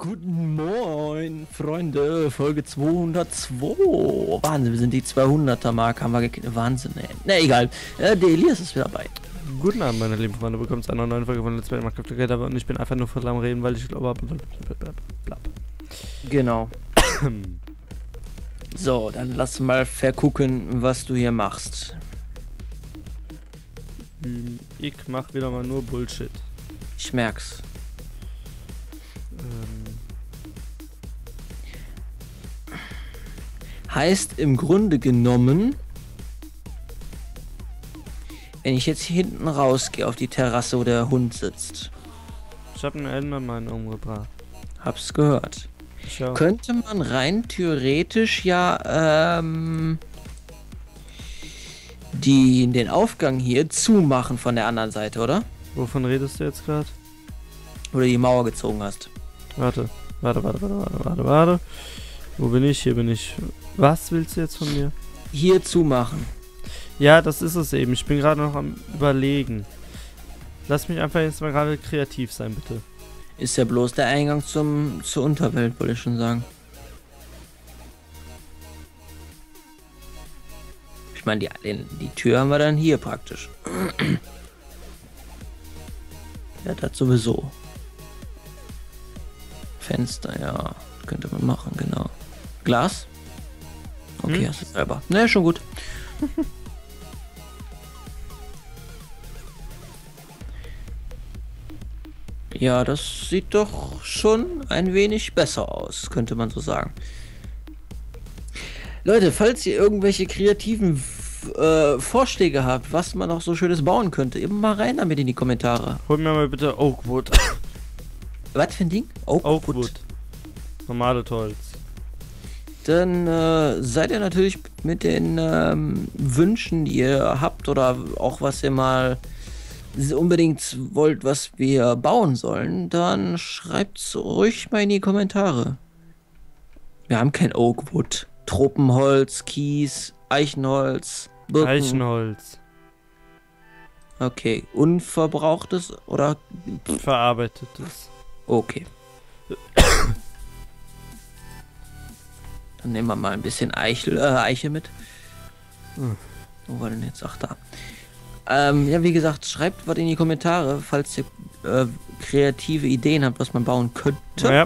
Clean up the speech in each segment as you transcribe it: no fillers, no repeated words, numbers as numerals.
Guten Moin, Freunde, Folge 202. Wahnsinn, wir sind die 200er-Mark, haben wir geknackt. Wahnsinn, ey. Na, egal. Der Elias ist wieder dabei. Guten Abend, meine lieben Freunde. Willkommen zu einer neuen Folge von Let's Play Minecraft Together. Und ich bin einfach nur voll am Reden, weil ich glaube, Genau. So, dann lass mal vergucken, was du hier machst. Ich mach wieder mal nur Bullshit. Ich merk's. Heißt im Grunde genommen, wenn ich jetzt hier hinten rausgehe auf die Terrasse, wo der Hund sitzt. Ich habe einen Enderman umgebracht. Hab's gehört. Schau. Könnte man rein theoretisch ja den Aufgang hier zumachen von der anderen Seite, oder? Wovon redest du jetzt gerade? Wo du die Mauer gezogen hast. Warte. Wo bin ich? Hier bin ich. Was willst du jetzt von mir? Hier zumachen. Ja, das ist es eben. Ich bin gerade noch am Überlegen. Lass mich einfach jetzt mal gerade kreativ sein, bitte. Ist ja bloß der Eingang zur Unterwelt, wollte ich schon sagen. Ich meine, die Tür haben wir dann hier praktisch. Ja, das sowieso. Fenster, ja. Könnte man machen, genau. Glas? Okay, hast du selber. Ne, schon gut. Ja, das sieht doch schon ein wenig besser aus, könnte man so sagen. Leute, falls ihr irgendwelche kreativen Vorschläge habt, was man noch so Schönes bauen könnte, eben mal rein damit in die Kommentare. Hol mir mal bitte Oakwood. Was für ein Ding? Oakwood. Normales Holz. Dann seid ihr natürlich mit den Wünschen, die ihr habt oder auch was ihr mal unbedingt wollt, was wir bauen sollen, dann schreibt's ruhig mal in die Kommentare. Wir haben kein Oakwood. Tropenholz, Kies, Eichenholz, Birken. Eichenholz. Okay, unverbrauchtes oder Verarbeitetes. okay. Dann nehmen wir mal ein bisschen Eiche mit. Wo war denn jetzt? Ach, da. Ja, wie gesagt, schreibt was in die Kommentare, falls ihr kreative Ideen habt, was man bauen könnte. Ja.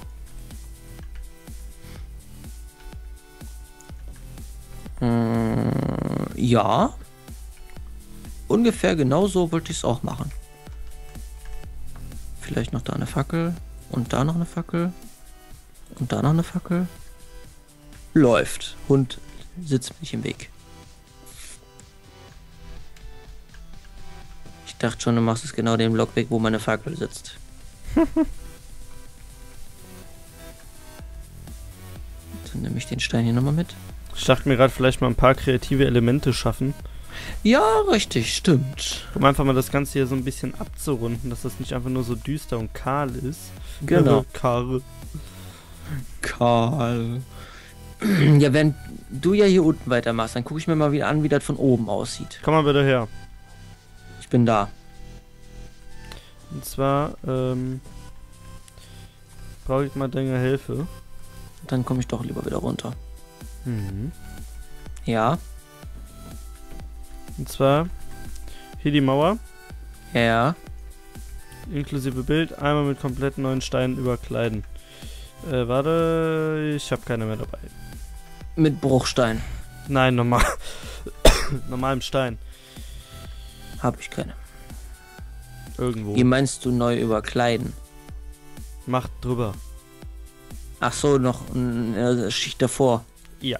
Ja. Ungefähr genauso wollte ich es auch machen. Vielleicht noch da eine Fackel und da noch eine Fackel und da noch eine Fackel. Läuft. Hund sitzt nicht im Weg. Ich dachte schon, du machst es genau den Block weg, wo meine Fackel sitzt. Dann nehme ich den Stein hier nochmal mit. Ich dachte mir gerade vielleicht mal ein paar kreative Elemente schaffen. Ja, richtig, stimmt. Um einfach mal das Ganze hier so ein bisschen abzurunden, dass das nicht einfach nur so düster und kahl ist. Genau. Karl. Ja, wenn du ja hier unten weitermachst, dann gucke ich mir mal wieder an, wie das von oben aussieht. Komm mal bitte her. Ich bin da. Und zwar, brauche ich mal deine Hilfe. Dann komme ich doch lieber wieder runter. Mhm. Ja. Und zwar, hier die Mauer, Ja. inklusive Bild, einmal mit komplett neuen Steinen überkleiden. Warte, ich habe keine mehr dabei. Mit Bruchstein. Nein, normal. Normalem Stein. Habe ich keine. Irgendwo. Wie meinst du neu überkleiden? Macht drüber. Ach so, noch eine Schicht davor. Ja.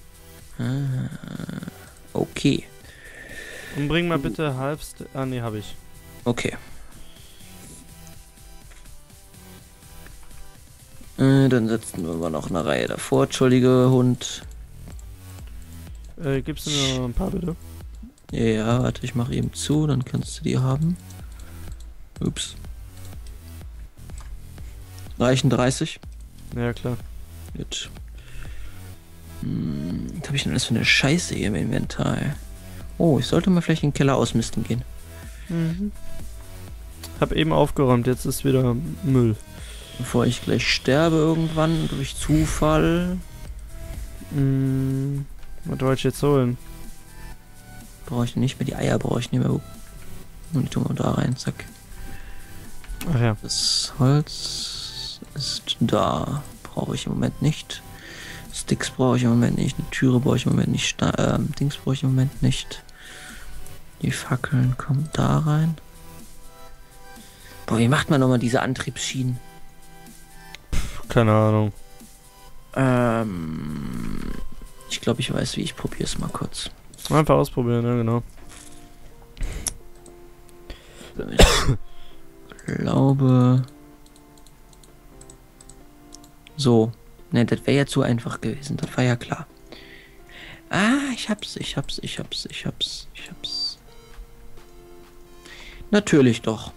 Okay. Und bring mal bitte halbst. Ah, nee, habe ich. Okay. Dann setzen wir mal noch eine Reihe davor. Entschuldige, Hund. Gibst du mir noch ein paar bitte? Ja, warte, ich mache eben zu, dann kannst du die haben. Ups. Reichen 30? Ja, klar. Gut. Was habe ich denn alles für eine Scheiße hier im Inventar? Oh, ich sollte mal vielleicht in den Keller ausmisten gehen. Hab eben aufgeräumt, jetzt ist wieder Müll. Bevor ich gleich sterbe irgendwann durch Zufall. Was wollte ich jetzt holen? Brauche ich nicht mehr die Eier, brauche ich nicht mehr. Und die tun wir da rein, zack. Ach ja. Das Holz ist da. Brauche ich im Moment nicht. Sticks brauche ich im Moment nicht. Eine Türe brauche ich im Moment nicht. Dings brauche ich im Moment nicht. Die Fackeln kommen da rein. Boah, wie macht man nochmal diese Antriebsschienen? Keine Ahnung. Ich glaube, ich weiß wie. Ich probiere es mal kurz. Einfach ausprobieren, ja genau. Ich glaube... So. Ne, das wäre ja zu einfach gewesen. Das war ja klar. Ah, ich hab's. Natürlich doch.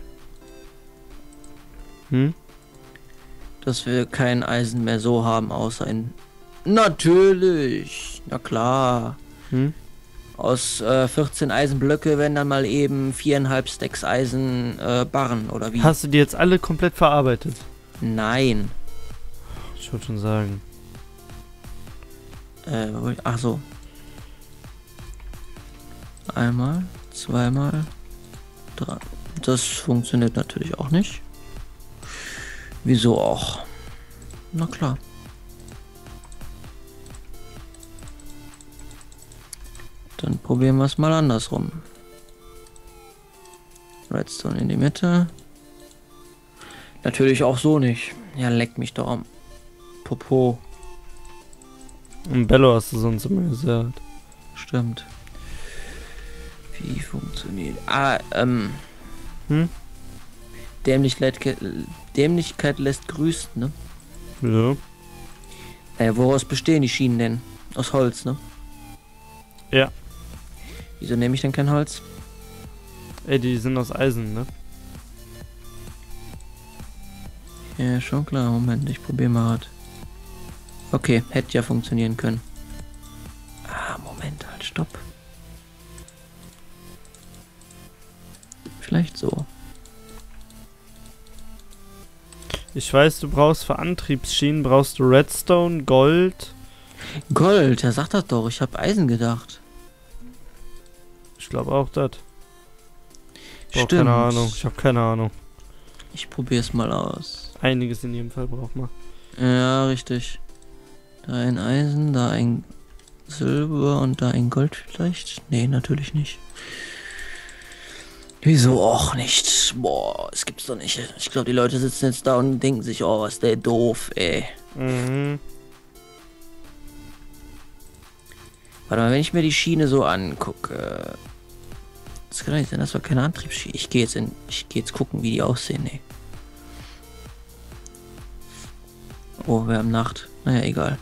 Dass wir kein Eisen mehr so haben, außer in... Natürlich! Na klar. Aus 14 Eisenblöcke werden dann mal eben 4,5 Stacks Eisen Barren, oder wie? Hast du die jetzt alle komplett verarbeitet? Nein. Ich wollte schon sagen. Ach so. Einmal, zweimal, drei. Das funktioniert natürlich auch nicht. Wieso auch? Na klar. Dann probieren wir es mal andersrum. Redstone in die Mitte. Natürlich auch so nicht. Ja, leck mich doch am Popo. Und Bello hast du sonst immer gesagt. Stimmt. Wie funktioniert... Dämlichkeit lässt grüßen, ne? Ja. Woraus bestehen die Schienen denn? Aus Holz, ne? Ja. Wieso nehme ich denn kein Holz? Ey, die sind aus Eisen, ne? Ja, schon klar. Moment, ich probiere mal halt. Okay, hätte ja funktionieren können. Moment, halt, stopp. Vielleicht so. Ich weiß, du brauchst für Antriebsschienen, brauchst du Redstone, Gold. Gold, er sagt das doch. Ich habe Eisen gedacht. Ich glaube auch das. Stimmt. Keine Ahnung, ich habe keine Ahnung. Ich probiere es mal aus. Einiges in jedem Fall braucht man. Ja, richtig. Da ein Eisen, da ein Silber und da ein Gold vielleicht? Nee, natürlich nicht. Wieso auch nicht? Boah, es gibt's doch nicht. Ich glaube, die Leute sitzen jetzt da und denken sich, oh, was der doof, ey. Warte mal, wenn ich mir die Schiene so angucke. Das kann doch nicht sein, das war keine Antriebsschiene. Ich gehe jetzt gucken, wie die aussehen, ey. Oh, wir haben Nacht. Naja, egal.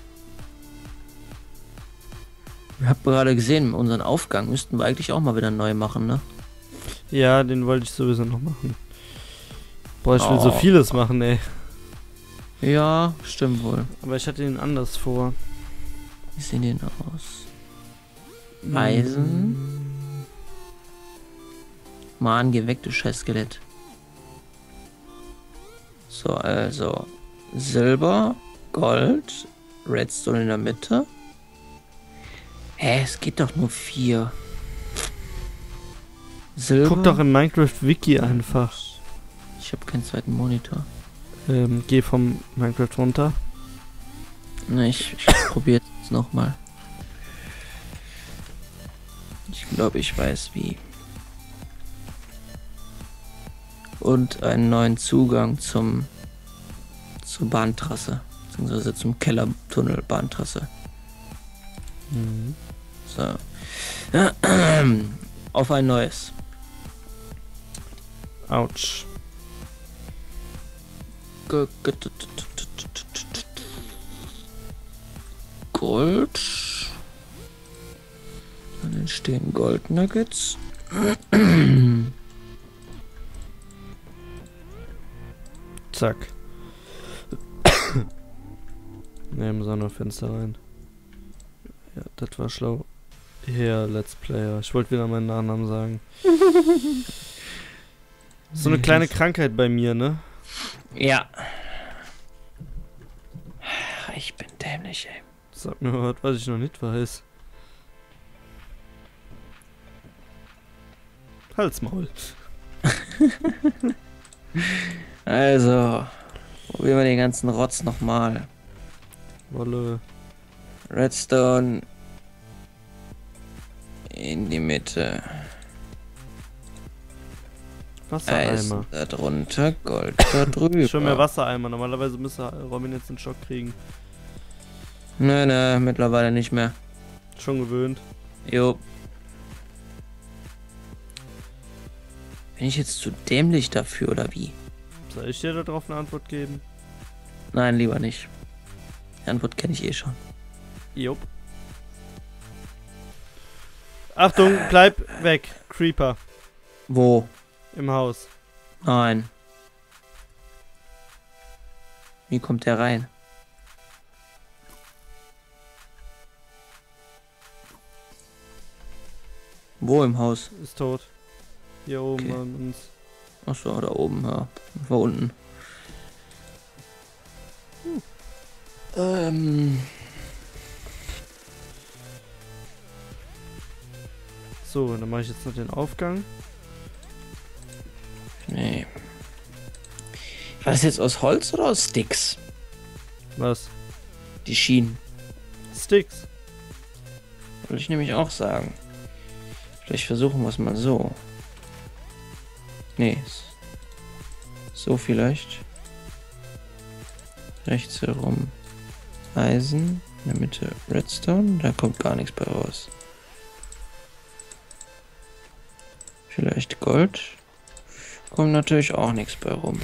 Ich habe gerade gesehen, unseren Aufgang müssten wir eigentlich auch mal wieder neu machen, ne? Ja, den wollte ich sowieso noch machen. Boah, ich will so vieles machen, ey. Ja, stimmt wohl. Aber ich hatte den anders vor. Wie sehen die denn aus? Eisen. Mann, geh weg, du scheiß Skelett. So, also Silber, Gold, Redstone in der Mitte. Hä, es geht doch nur 4. Silber. Guck doch im Minecraft-Wiki einfach. Ich habe keinen zweiten Monitor. Geh vom Minecraft runter. Ne, ich probiere es nochmal. Ich glaube, ich weiß wie. Und einen neuen Zugang zur Bahntrasse. Beziehungsweise zum Kellertunnel Bahntrasse. So. Auf ein neues. Autsch. Gold. Dann entstehen Gold Nuggets. Zack. Nehmen so ein Fenster rein. Ja, das war schlau. Hier, Let's Player. Ich wollte wieder meinen Nachnamen sagen. So eine kleine Krankheit bei mir, ne? Ja. nicht, ey. Sag mir mal was ich noch nicht weiß. Halsmaul. Also, probieren wir den ganzen Rotz nochmal. Wolle. Redstone in die Mitte. Wassereimer. Eisen da drunter, Gold da drüber. Schon mehr Wassereimer. Normalerweise müsste Robin jetzt einen Schock kriegen. Ne, mittlerweile nicht mehr. Schon gewöhnt. Jo. Bin ich jetzt zu dämlich dafür oder wie? Soll ich dir darauf eine Antwort geben? Nein, lieber nicht. Die Antwort kenne ich eh schon. Jupp. Achtung, bleib weg. Creeper. Wo? Im Haus. Nein. Wie kommt der rein? Wo im Haus? Ist tot. Hier oben Okay. an uns. Achso, da oben, ja. War unten. So, dann mache ich jetzt noch den Aufgang. Nee. War das jetzt aus Holz oder aus Sticks? Was? Die Schienen. Sticks. Wollte ich nämlich auch sagen. Vielleicht versuchen wir es mal so. Nee. So vielleicht. Rechts herum Eisen. In der Mitte Redstone. Da kommt gar nichts bei raus. Vielleicht Gold. Kommt natürlich auch nichts bei rum.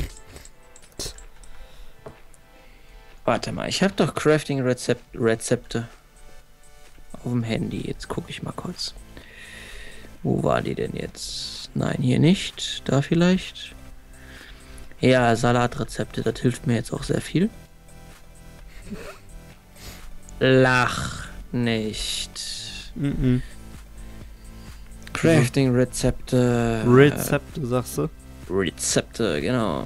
Warte mal, ich habe doch Crafting-Rezepte auf dem Handy. Jetzt gucke ich mal kurz. Wo war die denn jetzt? Nein, hier nicht. Da vielleicht. Ja, Salatrezepte, das hilft mir jetzt auch sehr viel. Lach nicht. Crafting-Rezepte. Rezepte, sagst du? Rezepte, genau.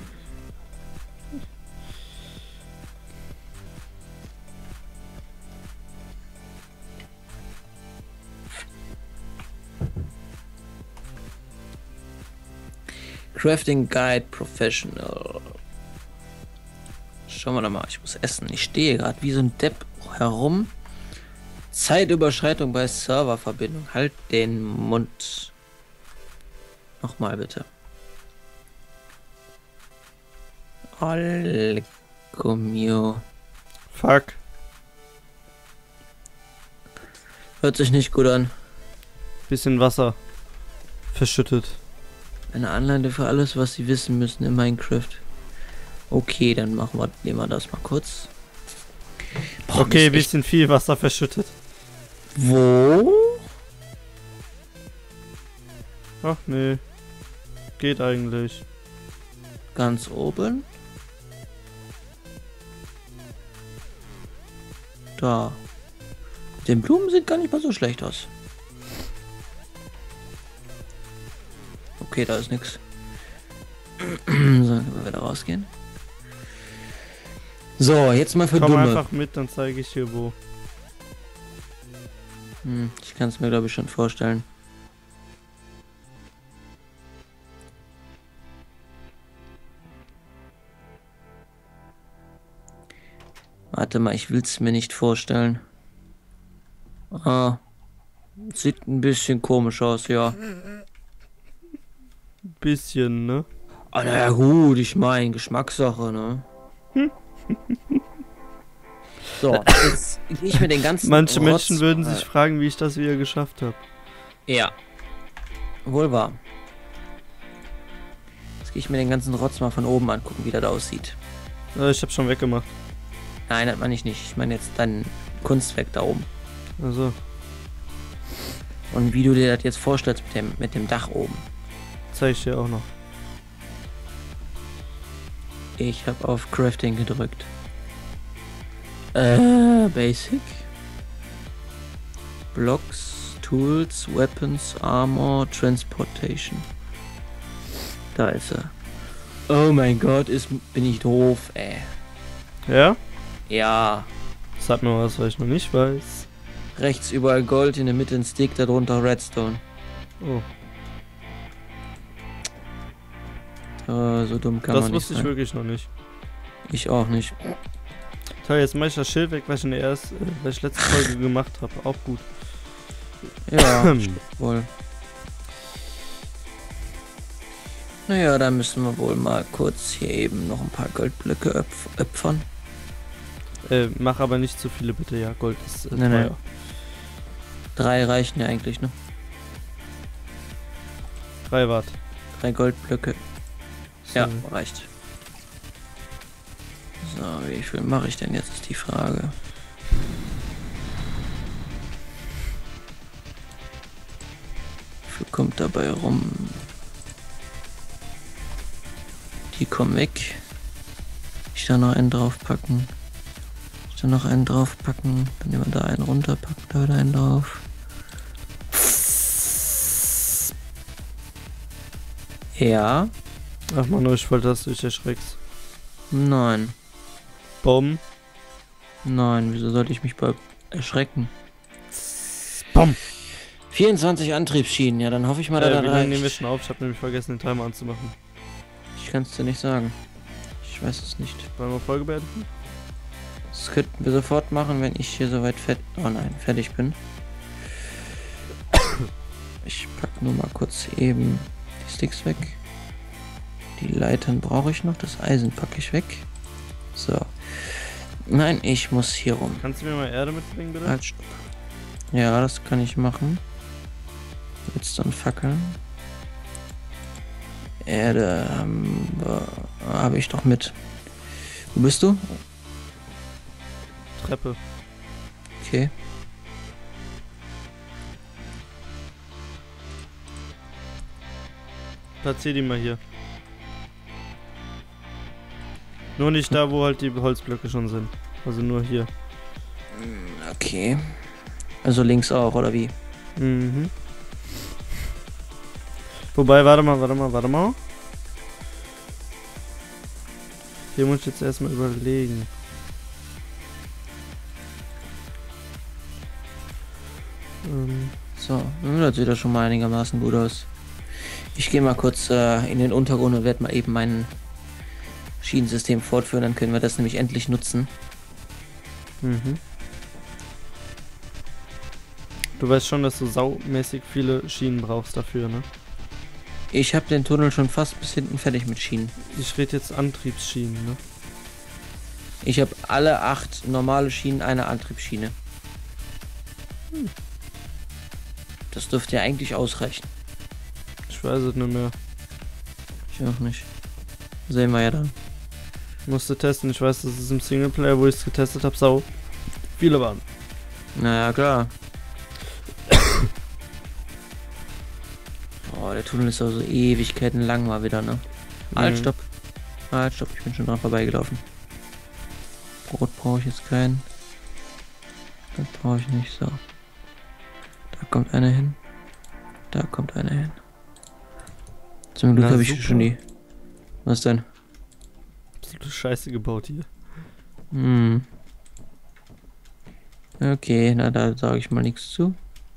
Crafting Guide Professional. Schauen wir doch mal, ich muss essen. Ich stehe gerade wie so ein Depp herum. Zeitüberschreitung bei Serververbindung. Halt den Mund. Nochmal bitte. Mio. Fuck. Hört sich nicht gut an. Bisschen Wasser. Verschüttet. Eine Anleitung für alles, was Sie wissen müssen in Minecraft. Okay, dann nehmen wir das mal kurz. Boah, Okay, Mist, bisschen viel Wasser verschüttet. Wo? Ach nee. Geht eigentlich. Ganz oben. Da. Die Blumen sieht gar nicht mal so schlecht aus. Okay, da ist nichts. So, dann können wir wieder rausgehen. So, jetzt mal für Komm Dumme. einfach mit, dann zeige ich dir wo. Ich kann es mir, glaube ich, schon vorstellen. Warte mal, ich will es mir nicht vorstellen. Ah, sieht ein bisschen komisch aus, ja. Bisschen, ne? Ah, naja, gut, ich meine, Geschmackssache, ne? So, jetzt gehe ich mir den ganzen Manche Rotz Menschen würden mal- sich fragen, wie ich das wieder geschafft habe. Ja. Wohl wahr. Jetzt gehe ich mir den ganzen Rotz mal von oben angucken, wie das aussieht. Ich habe schon weggemacht. Nein, das meine ich nicht. Ich meine jetzt dein Kunstwerk da oben. Also, Und wie du dir das jetzt vorstellst mit dem Dach oben. zeige ich dir auch noch. Ich habe auf Crafting gedrückt. Basic. Blocks, Tools, Weapons, Armor, Transportation. Da ist er. Oh mein Gott, bin ich doof, ey. Ja? Ja. Sag mir was ich noch nicht weiß. Rechts überall Gold, in der Mitte ein Stick, darunter Redstone. Oh, So dumm kann das man nicht wusste ich sein. wirklich noch nicht. Ich auch nicht. Toll, jetzt mach ich das Schild weg, was ich letzte Folge gemacht habe. Auch gut. Ja, stimmt wohl. Naja, da müssen wir wohl mal kurz hier eben noch ein paar Goldblöcke opfern. Mach aber nicht zu viele bitte, ja. Gold ist Nein, nein. teuer. 3 reichen ja eigentlich, ne? 3 Watt. 3 Goldblöcke. Ja, Sorry. reicht. So, wie viel mache ich denn jetzt, ist die Frage. Wie viel kommt dabei rum? Die kommen weg. Ich da noch einen draufpacken. Ich da noch einen draufpacken. Dann nehmen wir da einen runterpacken, da wieder einen drauf. Ja. Ach man, ich wollte, dass du dich erschreckst. Nein. Bumm. Nein, wieso sollte ich mich bei erschrecken? Bumm. 24 Antriebsschienen, ja, dann hoffe ich mal, dass Wie das lange nehmen wir reicht. schon auf? Ich habe nämlich vergessen, den Timer anzumachen. Ich kann es dir nicht sagen. Ich weiß es nicht. Wollen wir Folge beenden? Das könnten wir sofort machen, wenn ich hier soweit fertig bin. Ich pack nur mal kurz eben die Sticks weg. Die Leitern brauche ich noch, das Eisen packe ich weg. So. Nein, ich muss hier rum. Kannst du mir mal Erde mitbringen, bitte? Halt, stopp. Ja, das kann ich machen. Jetzt dann Fackeln. Erde habe ich doch mit. Wo bist du? Treppe. Okay. Platzier die mal hier. Nur nicht da, wo halt die Holzblöcke schon sind. Also nur hier. Okay. Also links auch, oder wie? Mhm. Wobei, warte mal. Hier muss ich jetzt erstmal überlegen. So, das sieht ja schon mal einigermaßen gut aus. Ich gehe mal kurz in den Untergrund und werde mal eben mein Schienensystem fortführen, dann können wir das nämlich endlich nutzen. Mhm. Du weißt schon, dass du saumäßig viele Schienen brauchst dafür, ne? Ich habe den Tunnel schon fast bis hinten fertig mit Schienen. Ich rede jetzt Antriebsschienen, ne? Ich habe alle 8 normale Schienen, eine Antriebsschiene. Das dürfte ja eigentlich ausreichen. Ich weiß es nicht mehr. Ich auch nicht. Sehen wir ja dann. Musste testen. Ich weiß, dass es im Singleplayer, wo ich es getestet habe, sau viele waren. Naja, klar. Oh, der Tunnel ist also Ewigkeiten lang mal wieder, ne? Halt, stopp. Halt, stopp. Ich bin schon dran vorbeigelaufen. Brot brauche ich jetzt keinen. Das brauche ich nicht. So. Da kommt einer hin. Da kommt einer hin. Zum Glück Na, habe ich super. schon die. Was denn? Absolute Scheiße gebaut hier. Hm. Okay, na da sage ich mal nichts zu.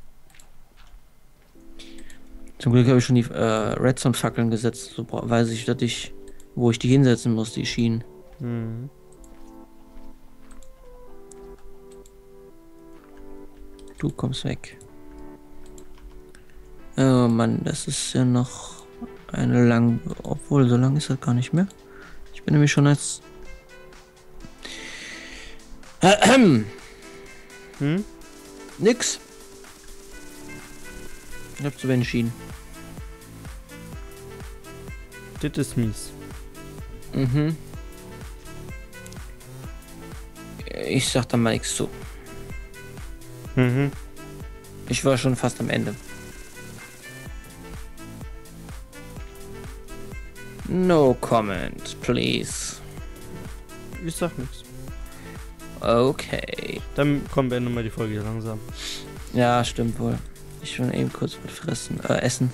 Zum Glück habe ich schon die Redstone-Fackeln gesetzt. So weiß ich, wo ich die hinsetzen muss, die Schienen. Mhm. Du kommst weg. Oh Mann, das ist ja noch eine lang. Obwohl, so lang ist das gar nicht mehr. Ich bin nämlich schon als. Nix. Ich hab zu wenig Schienen. Das ist mies. Mhm. Ich sag da mal nichts zu. Mhm. Ich war schon fast am Ende. No comment, please. Ich sag nichts. Okay. Dann kommen wir mal die Folge hier langsam. Ja, stimmt wohl. Ich will eben kurz was fressen, essen.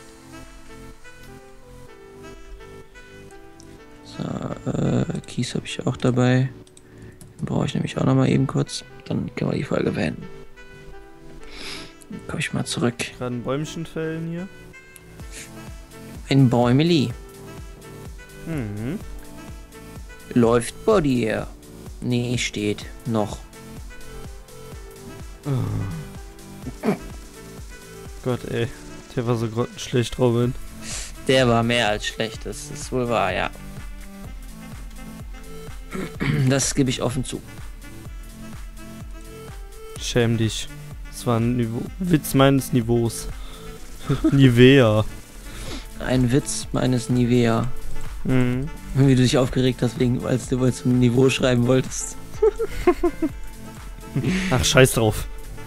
So, Kies habe ich auch dabei. Brauche ich nämlich auch noch mal eben kurz. Dann können wir die Folge beenden. Dann komme ich mal zurück. Gerade ein Bäumchen fällen hier. Ein Bäumeli. Mhm. Läuft bei dir. Nee, steht noch. Gott, ey. Der war so grottenschlecht, Robin. Der war mehr als schlecht, das ist wohl wahr, ja. Das gebe ich offen zu. Schäm dich. Das war ein Witz meines Niveaus. Nivea. Ein Witz meines Nivea. Mhm. Wie du dich aufgeregt hast, als du zum Niveau schreiben wolltest. Ach, scheiß drauf.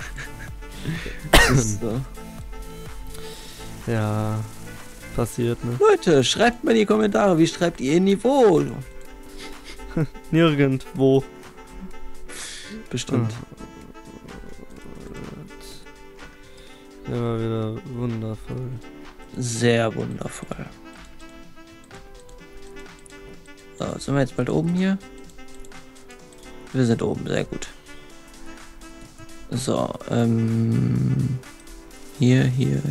So. Ja, passiert, ne? Leute, schreibt mal in die Kommentare, wie schreibt ihr Niveau? Nirgendwo. Bestimmt. Der war wieder wundervoll. Sehr wundervoll. So, sind wir jetzt bald oben hier? Wir sind oben, sehr gut. So, hier.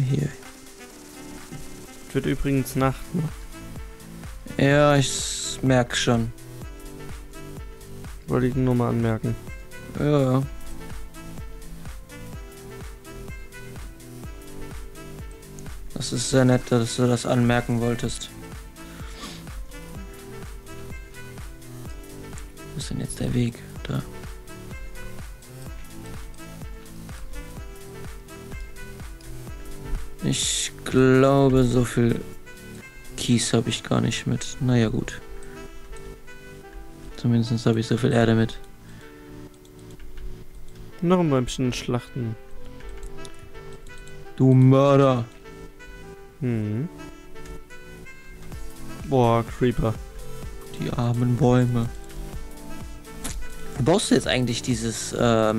Wird übrigens Nacht, ne? Ja, ich merke schon. Wollte ich nur mal anmerken. Ja. Das ist sehr nett, dass du das anmerken wolltest. Wo ist denn jetzt der Weg? Da. Ich glaube, so viel Kies habe ich gar nicht mit. Naja, gut. Zumindest habe ich so viel Erde mit. Noch ein Bäumchen schlachten. Du Mörder. Mhm. Boah, Creeper. Die armen Bäume. Wo baust du jetzt eigentlich dieses,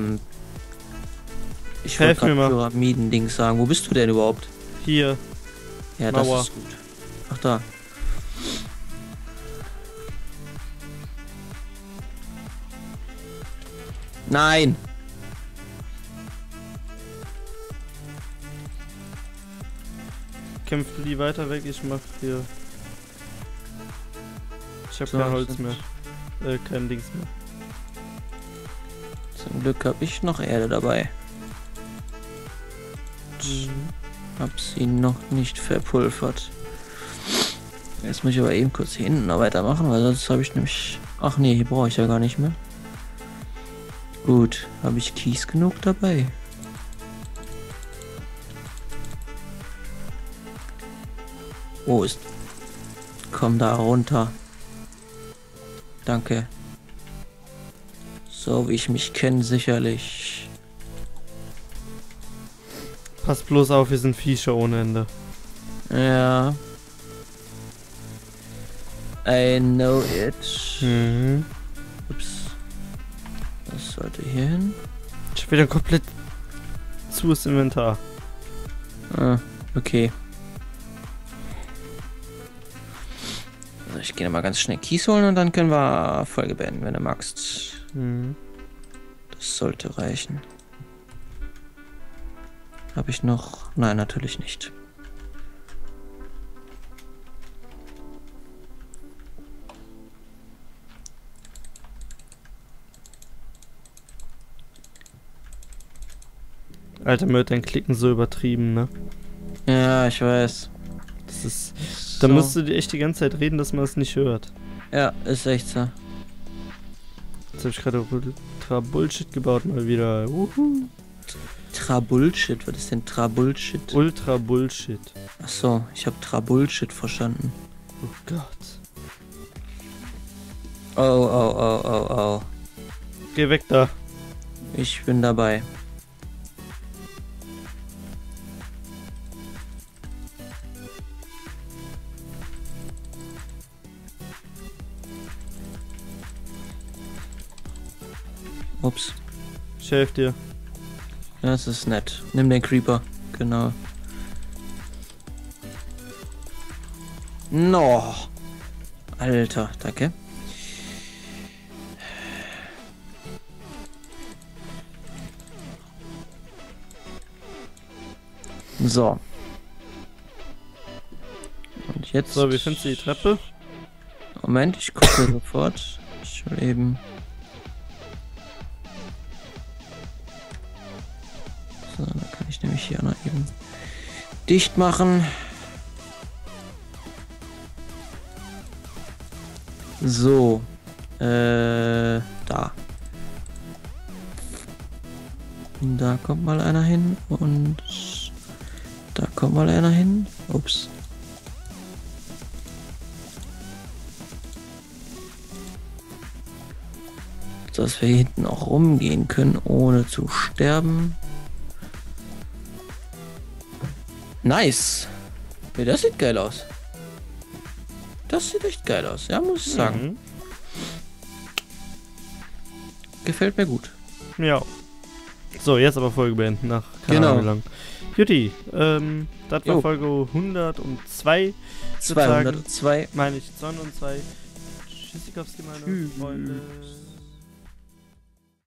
ich wollte Helf mir mal. gerade Pyramiden-Dings sagen. Wo bist du denn überhaupt? Hier. Ja, das Mauer. ist gut. Ach, da. Nein! Kämpft die weiter weg, ich mach hier. Ich hab So, kein Holz mehr. Kein Dings mehr. Zum Glück habe ich noch Erde dabei. Hab sie noch nicht verpulvert. Jetzt muss ich aber eben kurz hier hinten noch weitermachen, weil sonst habe ich nämlich... Ach nee, hier brauche ich ja gar nicht mehr. Gut, habe ich Kies genug dabei? Wo ist... Komm da runter. Danke. So wie ich mich kenne, sicherlich. Pass bloß auf, wir sind Viecher ohne Ende. Ja. I know it. Mhm. Ups. Das sollte hier hin. Ich hab wieder komplett zues Inventar. Ah, okay. Also ich gehe mal ganz schnell Kies holen und dann können wir Folge beenden, wenn du magst. Mhm. Das sollte reichen. Habe ich noch? Nein, natürlich nicht. Alter, mit dein Klicken so übertrieben, ne? Ja, ich weiß. Das ist. Da musst du dir echt die ganze Zeit reden, dass man es nicht hört. Ja, ist echt so. Jetzt hab ich gerade ultra Bullshit gebaut mal wieder. Trabullshit, was ist denn Trabullshit? Ultra Bullshit. Achso, ich habe Trabullshit verstanden. Oh Gott. Oh. Geh weg da. Ich bin dabei. Ups. Ich helf dir. Das ist nett. Nimm den Creeper. Genau. No. Alter, danke. So. Und jetzt... So, wie findest du die Treppe? Moment, ich gucke sofort. Ich will eben... So, dann kann ich nämlich hier noch eben dicht machen. So. Da. Da kommt mal einer hin und da kommt mal einer hin. Ups. Dass wir hinten auch rumgehen können, ohne zu sterben. Nice. Ja, das sieht geil aus. Das sieht echt geil aus, ja, muss ich sagen. Gefällt mir gut. Ja. So, jetzt aber Folge beenden nach keine Ahnung wie lang. Juti, das war Folge 102. 202. Meine ich 202. Tschüssikowski, meine Freunde.